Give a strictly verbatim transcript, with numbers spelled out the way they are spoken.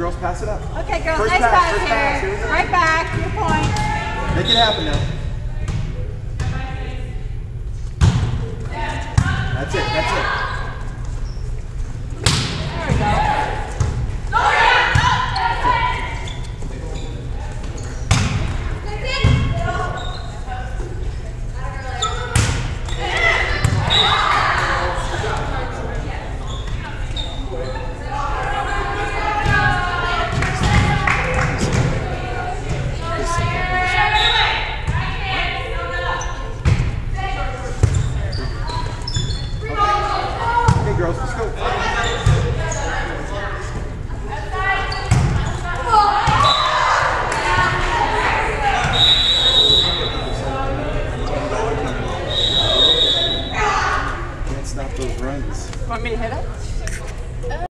girls, pass it up. Okay, girls, First nice pass, pass, first pass. here. Here we go. Right back, your point. Make it happen now. That's it, that's it. There we go. Okay, girls, let's go. Can't stop those runs. Want me to hit it?